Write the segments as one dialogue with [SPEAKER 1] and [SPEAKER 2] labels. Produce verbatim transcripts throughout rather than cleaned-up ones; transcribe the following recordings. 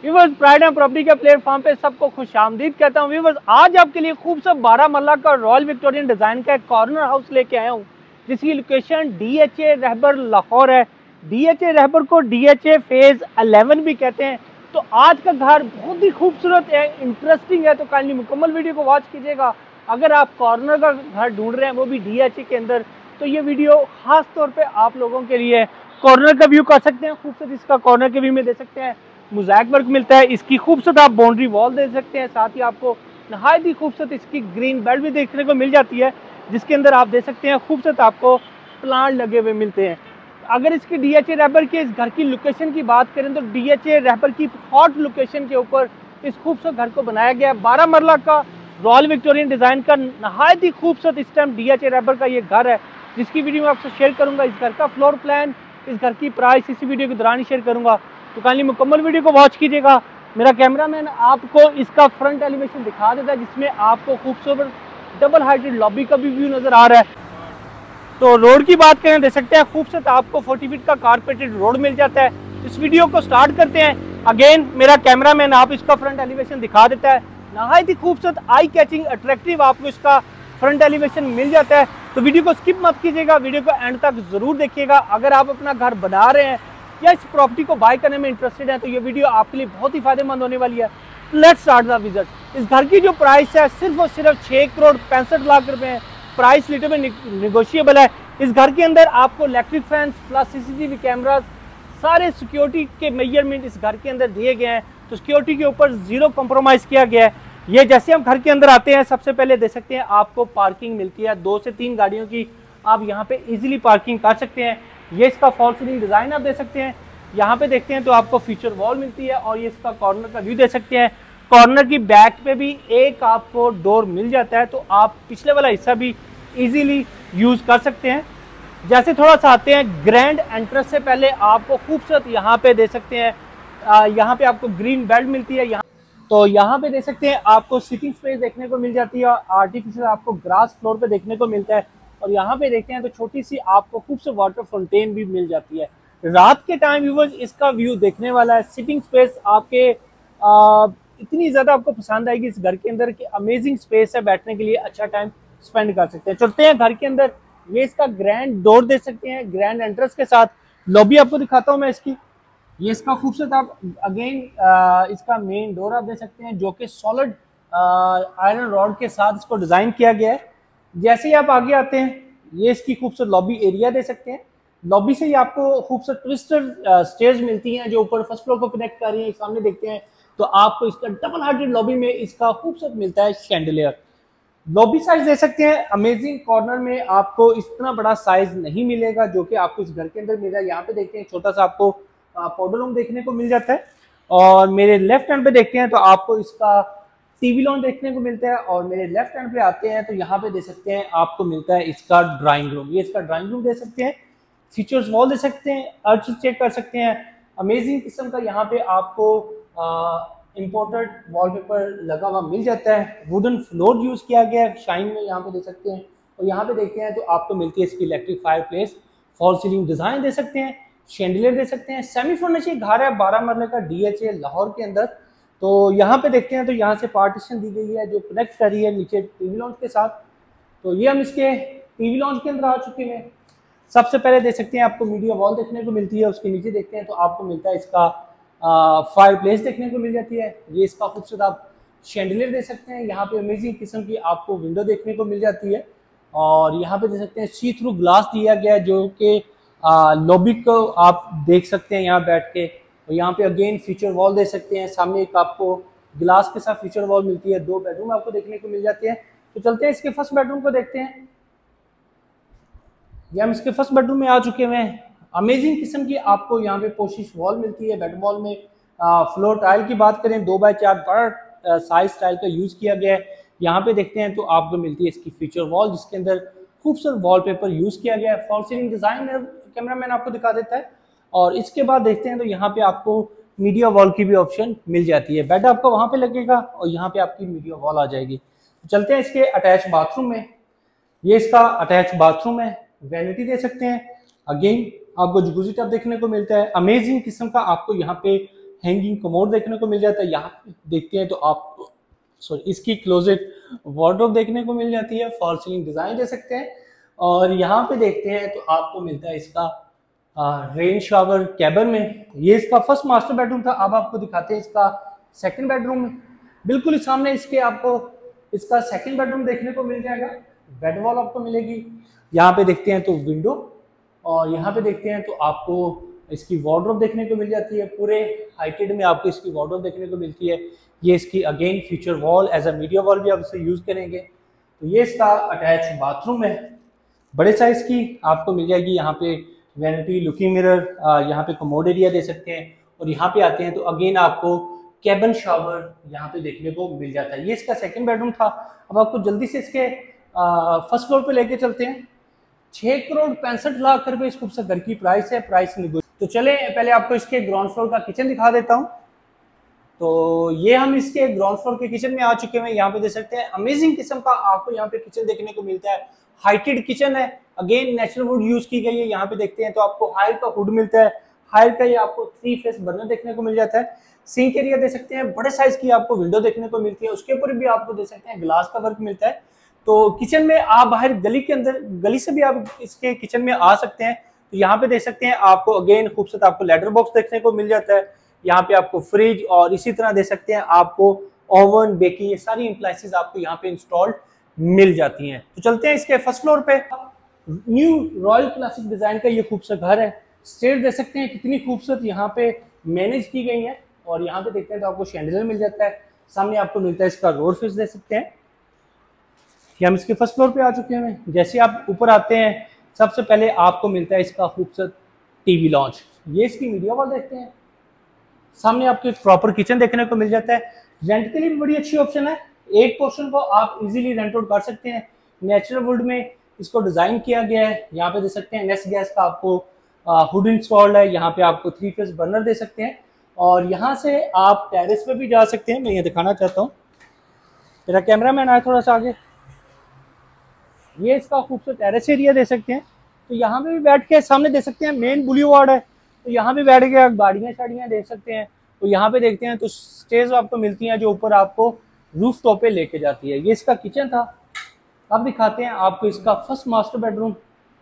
[SPEAKER 1] Viewers, Pride and Property के platform पे सबको खुशामदीद कहता हूँ। व्यूअर्स, आज आपके लिए खूबसूरत बारह मरला का रॉयल विक्टोरियन डिज़ाइन का एक कॉर्नर हाउस लेके आया हूँ, जिसकी location D H A Rahbar Lahore है। डी एच ए रहबर को D H A phase eleven भी कहते हैं। तो आज का घर बहुत ही खूबसूरत है, इंटरेस्टिंग है, तो काइंडली मुकम्मल वीडियो को वॉच कीजिएगा। अगर आप कॉर्नर का घर ढूंढ रहे हैं, वो भी डी एच ए के अंदर, तो ये वीडियो खास तौर पे आप लोगों के लिए। कॉर्नर का व्यू कर सकते हैं, खूबसूरत इसका कॉर्नर के व्यू में दे सकते हैं। मोज़ैक वर्क मिलता है, इसकी खूबसूरत आप बाउंड्री वॉल दे सकते हैं। साथ ही आपको नहायत ही खूबसूरत इसकी ग्रीन बेल्ट भी देखने को मिल जाती है, जिसके अंदर आप दे सकते हैं खूबसूरत आपको प्लांट लगे हुए मिलते हैं। अगर इसकी डी एच ए रहबर के इस घर की लोकेशन की बात करें, तो डी एच ए रहबर की हॉट लोकेशन के ऊपर इस खूबसूरत घर को बनाया गया है। बारह मरला का रॉयल विक्टोरियन डिज़ाइन का नहायत ही खूबसूरत इस time D H A Rahbar का ये घर है, जिसकी वीडियो मैं आपसे शेयर करूँगा। इस घर का फ्लोर प्लान, इस घर की प्राइस इसी वीडियो के दौरान ही शेयर करूँगा, तो काइंडली मुकम्मल वीडियो को वॉच कीजिएगा। मेरा कैमरामैन आपको इसका फ्रंट एलिवेशन दिखा देता है, जिसमें आपको खूबसूरत डबल हाइटेड लॉबी का भी व्यू नज़र आ रहा है। तो रोड की बात करें, दे सकते हैं खूबसूरत आपको फोर्टी फीट का कारपेटेड रोड मिल जाता है। इस वीडियो को स्टार्ट करते हैं। अगेन मेरा कैमरामैन आप इसका फ्रंट एलिवेशन दिखा देता है। नहायत ही खूबसूरत, आई कैचिंग, अट्रैक्टिव आपको इसका फ्रंट एलिवेशन मिल जाता है। तो वीडियो को स्किप मत कीजिएगा, वीडियो को एंड तक जरूर देखिएगा। अगर आप अपना घर बना रहे हैं या इस प्रॉपर्टी को बाय करने में इंटरेस्टेड है, तो ये वीडियो आपके लिए बहुत ही फायदेमंद होने वाली है। Let's start the visit. इस घर की जो प्राइस है सिर्फ और सिर्फ छः करोड़ पैंसठ लाख रुपए है। प्राइस लिटर में निगोशिएबल है। इस घर के अंदर आपको electric fans plus CCTV cameras, सारे सिक्योरिटी के मेजरमेंट इस घर के अंदर दिए गए हैं। तो सिक्योरिटी के ऊपर जीरो कॉम्प्रोमाइज़ किया गया है। ये जैसे हम घर के अंदर आते हैं, सबसे पहले देख सकते हैं आपको पार्किंग मिलती है। दो से तीन गाड़ियों की आप यहाँ पे इजीली पार्किंग कर सकते हैं। ये इसका फॉल सीलिंग डिज़ाइन आप दे सकते हैं। यहाँ पे देखते हैं तो आपको फीचर वॉल मिलती है, और ये इसका कॉर्नर का व्यू दे सकते हैं। कॉर्नर की बैक पे भी एक आपको डोर मिल जाता है, तो आप पिछले वाला हिस्सा भी इजीली यूज़ कर सकते हैं। जैसे थोड़ा सा आते हैं ग्रैंड एंट्रेंस से पहले आपको खूबसूरत यहाँ पे दे सकते हैं, यहाँ पे आपको ग्रीन बेल्ट मिलती है। यहाँ तो यहाँ पे दे सकते हैं आपको सिटिंग स्पेस देखने को मिल जाती है, और आर्टिफिशियल आपको ग्रास फ्लोर पे देखने को मिलता है। और यहाँ पे देखते हैं तो छोटी सी आपको खूबसूरत वाटर फाउंटेन भी मिल जाती है। रात के टाइम व्यूअर्स इसका व्यू देखने वाला है। सिटिंग स्पेस आपके आ, इतनी ज़्यादा आपको पसंद आएगी इस घर के अंदर कि अमेजिंग स्पेस है, बैठने के लिए अच्छा टाइम स्पेंड कर सकते हैं। चलते हैं घर के अंदर। ये इसका ग्रैंड डोर दे सकते हैं, ग्रैंड एंट्रेंस के साथ। लॉबी आपको दिखाता हूँ मैं इसकी। ये इसका खूबसूरत आप अगेन इसका मेन डोर आप दे सकते हैं, जो कि सॉलिड आयरन रॉड के साथ इसको डिज़ाइन किया गया है। जैसे ही आप आगे आते हैं, ये इसकी खूबसूरत लॉबी एरिया दे सकते हैं। लॉबी से ही आपको खूबसूरत ट्विस्टर स्टेयर्स मिलती हैं, जो ऊपर फर्स्ट फ्लोर को कनेक्ट कर रही हैं। सामने देखते हैं तो आपको इसका डबल हार्टेड लॉबी में इसका खूबसूरत मिलता है शैंडलियर। लॉबी साइज दे सकते हैं अमेजिंग। कॉर्नर में आपको इतना बड़ा साइज नहीं मिलेगा जो कि आपको इस घर के अंदर मिल रहा है। यहाँ पे देखते हैं छोटा सा आपको पाउडर रूम देखने को मिल जाता है, और मेरे लेफ्ट हैंड पे देखते हैं तो आपको इसका टीवी लॉन्च देखने को मिलता है। और मेरे लेफ्ट हैंड पे आते हैं तो यहाँ पे दे सकते हैं आपको मिलता है इसका ड्राइंग रूम। ये इसका ड्राइंग रूम दे सकते हैं। फीचर्स वॉल दे सकते हैं, अर्थ चेक कर सकते हैं। अमेजिंग किस्म का यहाँ पे आपको इम्पोर्टेड वॉलपेपर लगा हुआ मिल जाता है। वुडन फ्लोर यूज किया गया है, शाइन में यहाँ पे दे सकते हैं। और यहाँ पे देखते हैं तो आपको मिलती है इसकी electric fireplace, fall ceiling design दे सकते हैं, शैंडलियर दे सकते हैं। सेमी फर्निशिंग घर है बारह मरले का डी एच ए लाहौर के अंदर। तो यहाँ पे देखते हैं तो यहाँ से पार्टीशन दी गई है जो कनेक्ट कर रही है नीचे टीवी लॉन्च के साथ। तो ये हम इसके टीवी लॉन्च के अंदर आ चुके हैं। सबसे पहले देख सकते हैं आपको मीडिया वॉल देखने को मिलती है। उसके नीचे देखते हैं तो आपको मिलता है इसका फायर प्लेस देखने को मिल जाती है। ये इसका खूबसूरत आप शैंडलियर दे सकते हैं। यहाँ पे अमेजिंग किस्म की आपको विंडो देखने को मिल जाती है। और यहाँ पे देख सकते हैं सी थ्रू ग्लास दिया गया है, जो कि लॉबी को आप देख सकते हैं यहाँ बैठ के। और यहाँ पे अगेन फीचर वॉल दे सकते हैं। सामने एक आपको ग्लास के साथ फीचर वॉल मिलती है। दो बेडरूम आपको देखने को मिल जाते हैं। तो चलते हैं इसके फर्स्ट बेडरूम को देखते हैं। ये हम इसके फर्स्ट बेडरूम में आ चुके हुए हैं। अमेजिंग किस्म की आपको यहाँ पे पोशिश वॉल मिलती है। बेड वॉल में आ, फ्लोर टाइल की बात करें, दो बाय चार बड़ा साइज टाइल का यूज किया गया है। यहाँ पे देखते हैं तो आपको मिलती है इसकी फीचर वॉल, जिसके अंदर खूबसूरत वॉलपेपर यूज किया गया है। फॉल सीलिंग डिजाइन कैमरामैन आपको दिखा देता है। और इसके बाद देखते हैं तो यहाँ पे आपको मीडिया वॉल की भी ऑप्शन मिल जाती है। बेड आपको वहाँ पे लगेगा और यहाँ पे आपकी मीडिया वॉल आ जाएगी। चलते हैं इसके अटैच बाथरूम में। ये इसका अटैच बाथरूम है। वैनिटी दे सकते हैं। अगेन आपको जकूज़ी टब देखने को मिलता है। अमेजिंग किस्म का आपको यहाँ पे हैंगिंग कमोड देखने को मिल जाता है। यहाँ देखते हैं तो आप सॉरी इसकी क्लोजेट वार्डरोब देखने को मिल जाती है, फॉल सीलिंग डिजाइन दे सकते हैं। और यहाँ पे देखते हैं तो आपको मिलता है इसका रेन शावर कैबिन में। ये इसका फर्स्ट मास्टर बेडरूम था। अब आपको दिखाते हैं इसका सेकंड बेडरूम। बिल्कुल सामने इसके आपको इसका सेकंड बेडरूम देखने को मिल जाएगा। बेड वॉल आपको मिलेगी। यहाँ पे देखते हैं तो विंडो, और यहाँ पे देखते हैं तो आपको इसकी वार्डरोब देखने को मिल जाती है। पूरे हाइटेड में आपको इसकी वार्डरोब देखने को मिलती है। ये इसकी again feature wall as a media wall भी आप इसे यूज करेंगे। तो ये इसका अटैच बाथरूम है, बड़े साइज की आपको मिल जाएगी। यहाँ पे वैनिटी, लुकिंग मिरर, यहाँ पे कमोड एरिया दे सकते हैं। और यहाँ पे आते हैं तो अगेन आपको कैबिन शावर यहाँ पे देखने को मिल जाता है। ये इसका सेकंड बेडरूम था। अब आपको जल्दी से इसके फर्स्ट फ्लोर पे लेके चलते हैं। छह करोड़ पैंसठ लाख रुपए इस खूबसूरत घर की प्राइस है। प्राइस तो चले पहले आपको इसके ग्राउंड फ्लोर का किचन दिखा देता हूँ। तो ये हम इसके ग्राउंड फ्लोर के किचन में आ चुके हैं। यहाँ पे देख सकते हैं अमेजिंग किस्म का आपको यहाँ पे किचन देखने को मिलता है। हाइटेड किचन है, अगेन नेचुरल वुड यूज की गई है। यहाँ पे देखते हैं तो आपको हायर का हुड मिलता है। हायर का ये आपको थ्री फेस बर्नर देखने को मिल जाता है। सिंक एरिया दे सकते हैं, बड़े साइज की आपको विंडो देखने को मिलती है। उसके ऊपर भी आपको दे सकते हैं ग्लास का वर्क मिलता है। तो किचन में आप बाहर गली के अंदर गली से भी आप इसके किचन में आ सकते हैं। तो यहाँ पे देख सकते हैं आपको अगेन खूबसूरत आपको लेटर बॉक्स देखने को मिल जाता है। यहाँ पे आपको फ्रिज और इसी तरह दे सकते हैं आपको ओवन, बेकिंग, ये सारी एप्लायंसेस आपको यहाँ पे इंस्टॉल्ड मिल जाती हैं। तो चलते हैं इसके फर्स्ट फ्लोर पे। न्यू रॉयल क्लासिक डिजाइन का ये खूबसूरत घर है। स्टेयर दे सकते हैं कितनी खूबसूरत यहाँ पे मैनेज की गई है। और यहाँ पे देखते हैं तो आपको शैंडलियर मिल जाता है। सामने आपको मिलता है इसका रोड फेस दे सकते हैं। हम इसके फर्स्ट फ्लोर पे आ चुके हैं। जैसे आप ऊपर आते हैं सबसे पहले आपको मिलता है इसका खूबसूरत टीवी लॉन्च। ये इसकी मीडिया वॉल देखते हैं। सामने आपको एक प्रॉपर किचन देखने को मिल जाता है। रेंट के लिए भी बड़ी अच्छी ऑप्शन है। एक पोर्शन को आप इजीली रेंट आउट कर सकते हैं। नेचुरल वुड में इसको डिजाइन किया गया है। यहाँ पे दे सकते हैं नेस्ट गैस का आपको हुड इंस्टॉल्ड है। यहाँ पे आपको थ्री फेस बर्नर दे सकते हैं। और यहाँ से आप टेरेस पे भी जा सकते हैं। मैं ये दिखाना चाहता हूँ, मेरा कैमरा मैन आया थोड़ा सा आगे। ये इसका खूबसूरत टेरेस एरिया दे सकते हैं। तो यहाँ पे भी बैठ के सामने दे सकते हैं मेन बुलीवार्ड है। तो यहाँ पे बैठ के गाड़ियाँ शाड़ियाँ देख सकते हैं। तो यहाँ पे देखते हैं तो स्टेज आपको मिलती हैं जो ऊपर आपको रूफ टॉप पे लेके जाती है। ये इसका किचन था। अब दिखाते हैं आपको इसका फर्स्ट मास्टर बेडरूम।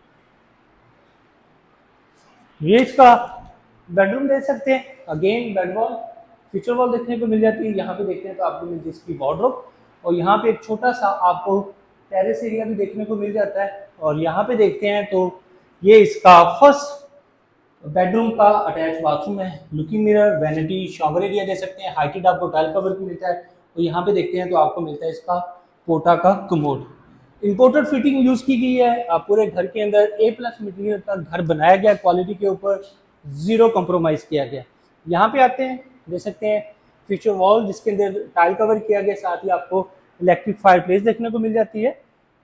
[SPEAKER 1] ये इसका बेडरूम देख सकते हैं। Again bed wall, feature wall देखने को मिल जाती है। यहाँ पे देखते हैं तो आपको मिलती है इसकी वार्डरोब। और यहाँ पे एक छोटा सा आपको टेरेस एरिया भी देखने को मिल जाता है। और यहाँ पे देखते हैं तो ये इसका फर्स्ट बेडरूम का अटैच बाथरूम है। Looking mirror, vanity, shower area दे सकते हैं। हाइटेड आपको टाइल का वर्क मिलता है। और यहाँ पे देखते हैं तो आपको मिलता है इसका पोटा का कमोड। इंपोर्टेड फिटिंग यूज की गई है। आप पूरे घर के अंदर ए प्लस मटीरियल का घर बनाया गया। क्वालिटी के ऊपर जीरो कॉम्प्रोमाइज किया गया। यहाँ पे आते हैं देख सकते हैं फीचर वॉल जिसके अंदर टाइल कवर किया गया। साथ ही आपको इलेक्ट्रिक फायर प्लेस देखने को मिल जाती है।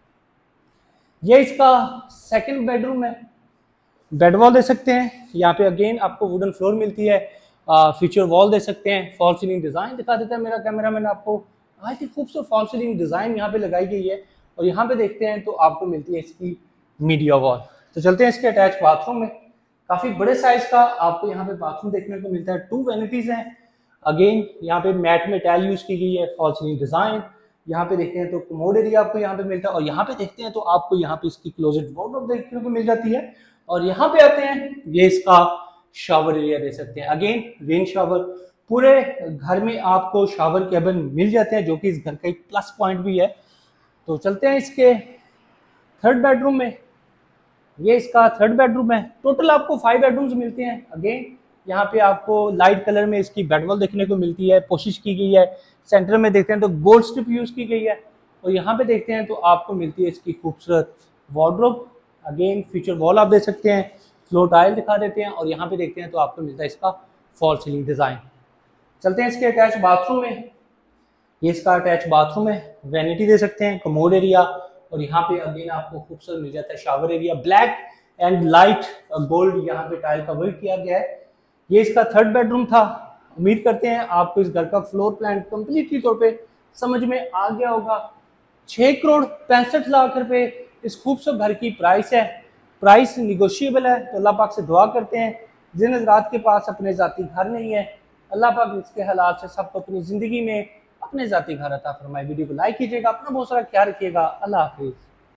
[SPEAKER 1] ये इसका सेकंड बेडरूम है। बेड वॉल दे सकते हैं। यहाँ पे अगेन आपको वुडन फ्लोर मिलती है। फीचर वॉल दे सकते हैं। फॉल सीलिंग डिजाइन दिखा देता है मेरा कैमरामैन आपको। आज की खूबसूरत फॉल सीलिंग डिजाइन यहाँ पे लगाई गई है। और यहाँ पे देखते हैं तो आपको मिलती है इसकी मीडिया वॉल। तो चलते हैं इसके अटैच बाथरूम में। काफी बड़े साइज का आपको यहाँ पे बाथरूम देखने को मिलता है। टू वैनिटीज हैं। अगेन यहाँ पे मैट में टाइल यूज की गई है। Fall ceiling design. यहाँ पे देखते हैं तो कमोड एरिया आपको यहाँ पे मिलता है। और यहाँ पे देखते हैं तो आपको यहाँ पे इसकी क्लोजेट वार्डरोब देखने को मिल जाती है। और यहाँ पे आते हैं ये इसका शावर एरिया दे सकते हैं। Again rain shower. पूरे घर में आपको शावर कैबिन मिल जाते हैं जो कि इस घर का एक प्लस पॉइंट भी है। तो चलते हैं इसके थर्ड बेडरूम में। ये इसका थर्ड बेडरूम है। टोटल आपको फाइव बेडरूम्स मिलते हैं। अगेन यहाँ पे आपको लाइट कलर में इसकी बेड वॉल देखने को मिलती है। कोशिश की गई है। सेंटर में देखते हैं तो गोल्ड स्ट्रिप यूज की गई है। और यहाँ पे देखते हैं तो आपको मिलती है इसकी खूबसूरत वार्डरोब। अगेन फीचर वॉल आप देख सकते हैं। फ्लोर टाइल दिखा देते हैं। और यहाँ पे देखते हैं तो आपको मिलता है इसका फॉल सीलिंग डिजाइन। चलते हैं इसके अटैच बाथरूम में। ये इसका अटैच बाथरूम है। वैनिटी दे सकते हैं, कमोड एरिया। और यहाँ पे अगेन आपको खूबसूरत मिल जाता है shower area. Black and light gold यहाँ पे टाइल का वर्क किया गया है। ये इसका थर्ड बेडरूम था। उम्मीद करते हैं आपको इस घर का फ्लोर प्लान कंप्लीटली तौर पे समझ में आ गया होगा। छह करोड़ पैंसठ लाख रुपए इस खूबसूरत घर की प्राइस है। प्राइस निगोशिएबल है। तो अल्लाह पाक से दुआ करते हैं जिन हज़रात के पास अपने ज़ाती घर नहीं है, अल्लाह पाक इसके हालात से सबको अपनी ज़िंदगी में अपने ज़ाती घर अता फरमाए। वीडियो को लाइक कीजिएगा, अपना बहुत सारा ख्याल रखिएगा। अल्लाह हाफिज़।